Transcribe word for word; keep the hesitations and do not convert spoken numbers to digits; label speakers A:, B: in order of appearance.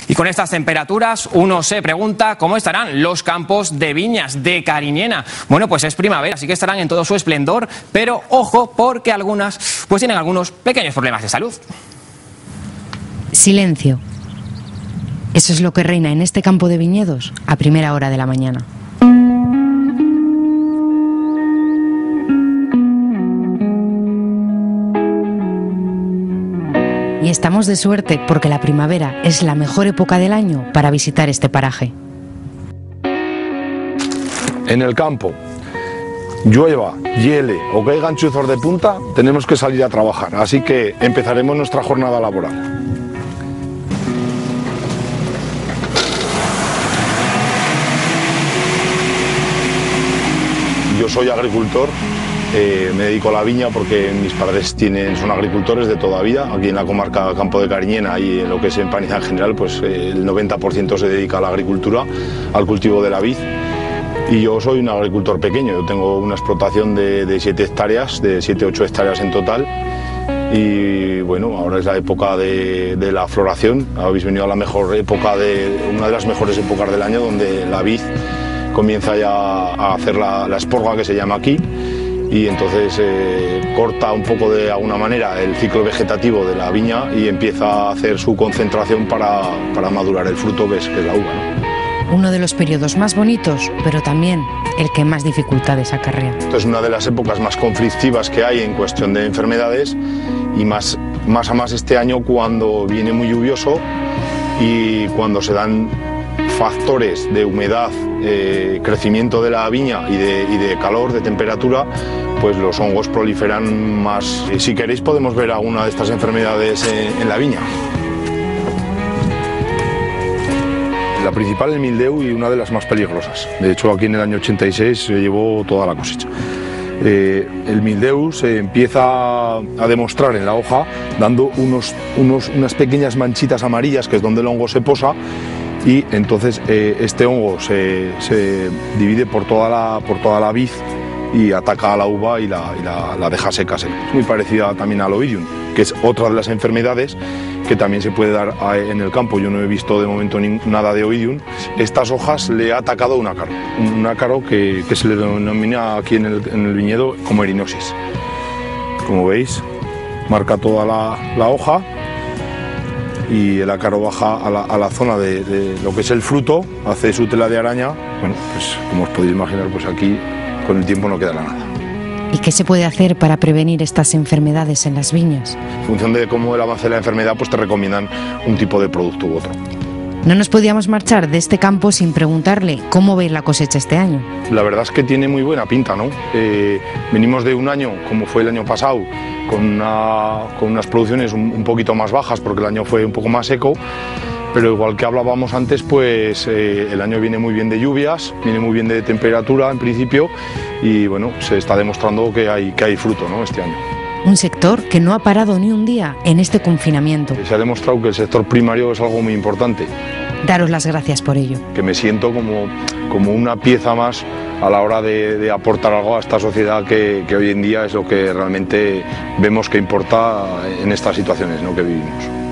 A: Y con estas temperaturas uno se pregunta cómo estarán los campos de viñas de Cariñena. Bueno, pues es primavera, así que estarán en todo su esplendor, pero ojo porque algunas pues tienen algunos pequeños problemas de salud.
B: Silencio. Eso es lo que reina en este campo de viñedos a primera hora de la mañana. Y estamos de suerte porque la primavera es la mejor época del año para visitar este paraje.
C: En el campo, llueva, hiele o caigan chuzos de punta, tenemos que salir a trabajar, así que empezaremos nuestra jornada laboral. Yo soy agricultor. Eh, me dedico a la viña porque mis padres tienen, son agricultores de toda vida. Aquí en la comarca Campo de Cariñena y en lo que es en Paniza en general, pues eh, el noventa por ciento se dedica a la agricultura, al cultivo de la vid. Y yo soy un agricultor pequeño, yo tengo una explotación de siete hectáreas, de siete ocho hectáreas en total. Y bueno, ahora es la época de, de la floración. Habéis venido a la mejor época, de, una de las mejores épocas del año, donde la vid comienza ya a hacer la, la esporga, que se llama aquí. Y entonces eh, corta un poco de alguna manera el ciclo vegetativo de la viña y empieza a hacer su concentración para, para madurar el fruto, que es, que es la uva, ¿no?
B: Uno de los periodos más bonitos, pero también el que más dificultades acarrea.
C: Esto es una de las épocas más conflictivas que hay en cuestión de enfermedades y más, más a más este año, cuando viene muy lluvioso y cuando se dan factores de humedad, eh, crecimiento de la viña y de, y de calor, de temperatura, pues los hongos proliferan más. Si queréis podemos ver alguna de estas enfermedades en, en la viña. La principal es el mildew y una de las más peligrosas. De hecho, aquí en el año ochenta y seis se llevó toda la cosecha. Eh, el mildew se empieza a demostrar en la hoja dando unos, unos, unas pequeñas manchitas amarillas, que es donde el hongo se posa. Y entonces eh, este hongo se, se divide por toda la, por toda la vid y ataca a la uva y la, y la, la deja seca, seca. Es muy parecida también al oidium, que es otra de las enfermedades que también se puede dar a, en el campo. Yo no he visto de momento ni, nada de oidium. Estas hojas le ha atacado un ácaro, un ácaro que, que se le denomina aquí en el, en el viñedo como erinosis. Como veis, marca toda la, la hoja. Y el ácaro baja a la, a la zona de, de lo que es el fruto, hace su tela de araña. Bueno, pues como os podéis imaginar, pues aquí con el tiempo no quedará nada.
B: ¿Y qué se puede hacer para prevenir estas enfermedades en las viñas?
C: En función de cómo el avance de la enfermedad, pues te recomiendan un tipo de producto u otro.
B: No nos podíamos marchar de este campo sin preguntarle cómo veis la cosecha este año.
C: La verdad es que tiene muy buena pinta, ¿no? Eh, venimos de un año, como fue el año pasado, con, una, con unas producciones un, un poquito más bajas, porque el año fue un poco más seco, pero igual que hablábamos antes, pues eh, el año viene muy bien de lluvias, viene muy bien de temperatura en principio, y bueno, se está demostrando que hay, que hay fruto, ¿no?, este año.
B: Un sector que no ha parado ni un día en este confinamiento.
C: Se ha demostrado que el sector primario es algo muy importante.
B: Daros las gracias por ello.
C: Que me siento como, como una pieza más a la hora de, de aportar algo a esta sociedad que, que hoy en día es lo que realmente vemos que importa en estas situaciones, ¿no?, que vivimos.